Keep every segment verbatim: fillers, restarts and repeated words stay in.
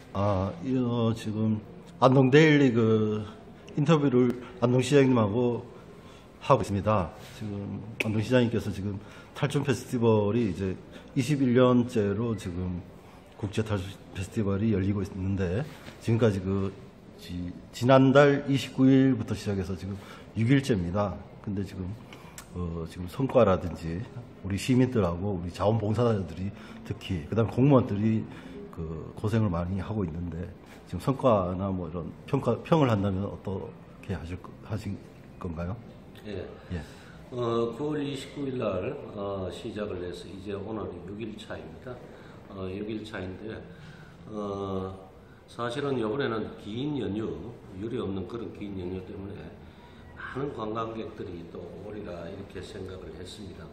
아, 어, 지금 안동데일리 그 인터뷰를 안동시장님하고 하고 있습니다. 지금 안동시장님께서 지금 탈춤 페스티벌이 이제 이십일 년째로 지금 국제 탈춤 페스티벌이 열리고 있는데 지금까지 그 지, 지난달 이십구 일부터 시작해서 지금 육 일째입니다. 근데 지금 어, 지금 성과라든지 우리 시민들하고 우리 자원봉사자들이 특히 그다음에 공무원들이 그 고생을 많이 하고 있는데 지금 성과나 뭐 이런 평가 평을 한다면 어떻게 하실 거- 하실 건가요? 예. 예. 어, 구월 이십구 일 날 어, 시작을 해서 이제 오늘이 육 일 차입니다. 어, 육 일 차인데 어, 사실은 이번에는 긴 연휴, 유례 없는 그런 긴 연휴 때문에 많은 관광객들이 또 오리라 이렇게 생각을 했습니다만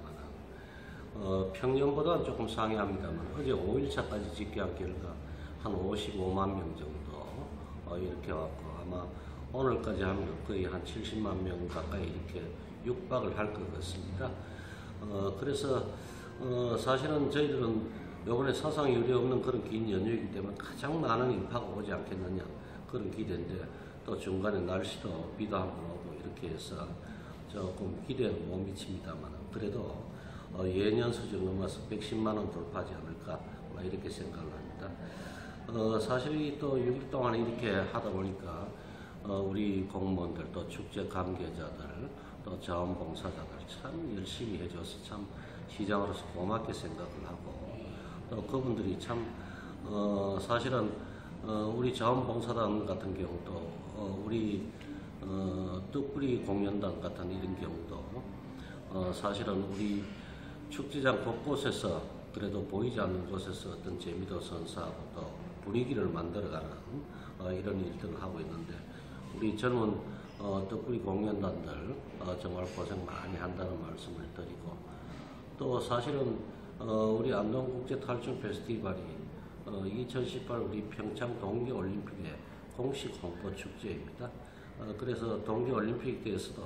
어, 평년보다는 조금 상회합니다만 어제 오 일 차까지 집계한 결과 한 오십오만 명 정도 어, 이렇게 왔고 아마 오늘까지 하면 거의 한 칠십만 명 가까이 이렇게 육박을 할 것 같습니다. 어, 그래서 어, 사실은 저희들은 이번에 사상 유례 없는 그런 긴 연휴이기 때문에 가장 많은 인파가 오지 않겠느냐 그런 기대인데 또 중간에 날씨도 비도 한번 오고 이렇게 해서 조금 기대는 못 미칩니다만 그래도 어, 예년 수준 넘어서 백십만 원 돌파하지 않을까 뭐 이렇게 생각을 합니다. 어, 사실 또 육 일 동안 이렇게 하다 보니까 어, 우리 공무원들 또 축제 관계자들 또 자원봉사자들 참 열심히 해줘서 참 시장으로서 고맙게 생각을 하고 또 그분들이 참 어, 사실은 어, 우리 자원봉사단 같은 경우도 어, 우리 어, 뜻뿌리 공연단 같은 이런 경우도 어, 사실은 우리 축제장 곳곳에서 그래도 보이지 않는 곳에서 어떤 재미도 선사하고 또 분위기를 만들어가는 어, 이런 일들을 하고 있는데 우리 젊은 어, 뜻뿌리 공연단들 어, 정말 고생 많이 한다는 말씀을 드리고 또 사실은 어, 우리 안동국제 탈춤 페스티벌이 어, 이천십팔 우리 평창 동계올림픽의 공식 홍보 축제입니다. 어, 그래서 동계올림픽 때에서도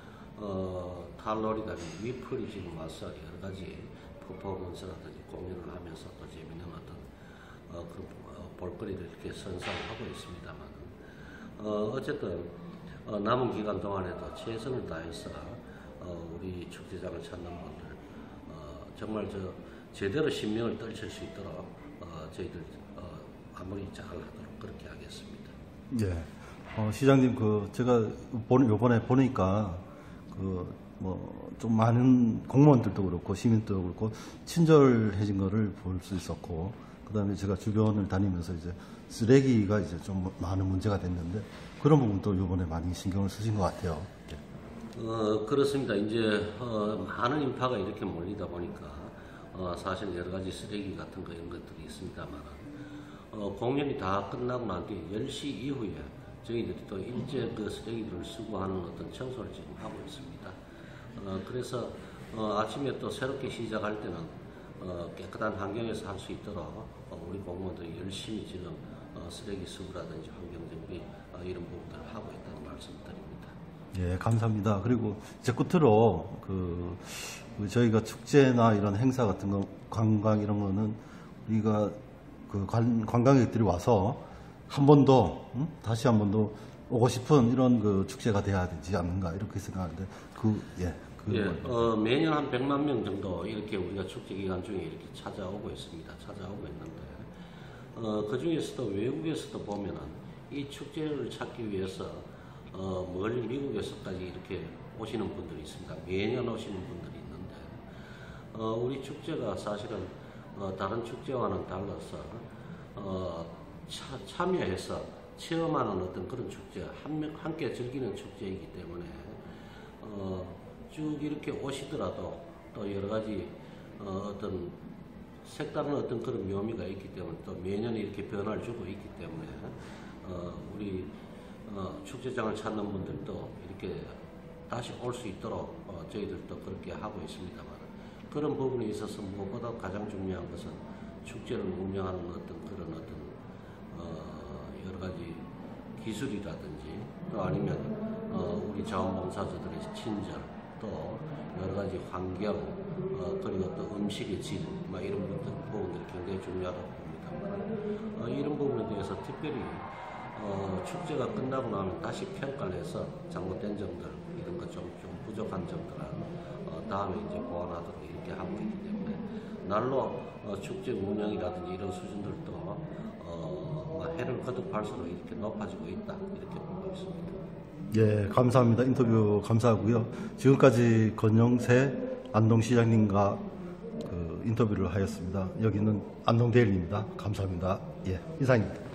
어, 탈놀이가 위풀이 지금 와서 여러 가지 퍼포먼스라든지 공연을 하면서 또 재미있는 어떤 어, 그 어, 볼거리를 이렇게 선사하고 있습니다만 어, 어쨌든 어, 남은 기간 동안에도 최선을 다해서 어, 우리 축제장을 찾는 분들 어, 정말 저 제대로 신명을 떨칠 수 있도록 어, 저희들 어, 마무리 잘 하도록 그렇게 하겠습니다. 예. 어, 시장님 그 제가 본 요번에 보니까 그 뭐 좀 많은 공무원들도 그렇고 시민들도 그렇고 친절해진 거를 볼 수 있었고 그다음에 제가 주변을 다니면서 이제 쓰레기가 이제 좀 많은 문제가 됐는데 그런 부분도 요번에 많이 신경을 쓰신 것 같아요. 예. 어, 그렇습니다. 이제 어, 많은 인파가 이렇게 몰리다 보니까 어, 사실 여러 가지 쓰레기 같은 거 이런 것들이 있습니다만 어, 공연이 다 끝나고 난 뒤에 열 시 이후에 저희들이 또 일제 그 쓰레기들을 수거하는 어떤 청소를 지금 하고 있습니다. 어, 그래서 어, 아침에 또 새롭게 시작할 때는 어, 깨끗한 환경에서 할 수 있도록 어, 우리 공무원들이 열심히 지금 어, 쓰레기 수거라든지 환경정비 어, 이런 부분들을 하고 있다는 말씀드립니다. 예, 감사합니다. 그리고 이제 끝으로 그 저희가 축제나 이런 행사 같은 거 관광 이런 거는 우리가 그 관, 관광객들이 와서 한 번 더 음? 다시 한 번 더 오고 싶은 이런 그 축제가 돼야 되지 않는가 이렇게 생각하는데 그 예. 그 예, 어, 매년 한 백만 명 정도 이렇게 우리가 축제 기간 중에 이렇게 찾아오고 있습니다. 찾아오고 있는데, 어, 그 중에서도 외국에서도 보면은 이 축제를 찾기 위해서, 어, 멀리 미국에서까지 이렇게 오시는 분들이 있습니다. 매년 오시는 분들이 있는데, 어, 우리 축제가 사실은, 어, 다른 축제와는 달라서, 어, 차, 참여해서 체험하는 어떤 그런 축제, 한, 함께 즐기는 축제이기 때문에, 어, 쭉 이렇게 오시더라도 또 여러 가지 어, 어떤 색다른 어떤 그런 묘미가 있기 때문에 또 매년 이렇게 변화를 주고 있기 때문에 어, 우리 어, 축제장을 찾는 분들도 이렇게 다시 올 수 있도록 어, 저희들도 그렇게 하고 있습니다만 그런 부분에 있어서 무엇보다 가장 중요한 것은 축제를 운영하는 어떤 그런 어떤 어, 여러 가지 기술이라든지 또 아니면 어, 우리 자원봉사자들의 친절 또 여러 가지 환경 어, 그리고 또 음식의 질 막 이런 부분들, 부분들이 굉장히 중요하다고 봅니다. 어, 이런 부분에 대해서 특별히 어, 축제가 끝나고 나면 다시 평가를 해서 잘못된 점들 이런 것 좀 좀 부족한 점들은 어, 다음에 이제 보완하도록 이렇게 하고 있기 때문에 날로 어, 축제 운영이라든지 이런 수준들도 어, 해를 거듭할수록 이렇게 높아지고 있다 이렇게 보고 있습니다. 예, 감사합니다. 인터뷰 감사하고요. 지금까지 권영세 안동시장님과 그 인터뷰를 하였습니다. 여기는 안동데일리입니다. 감사합니다. 예, 이상입니다.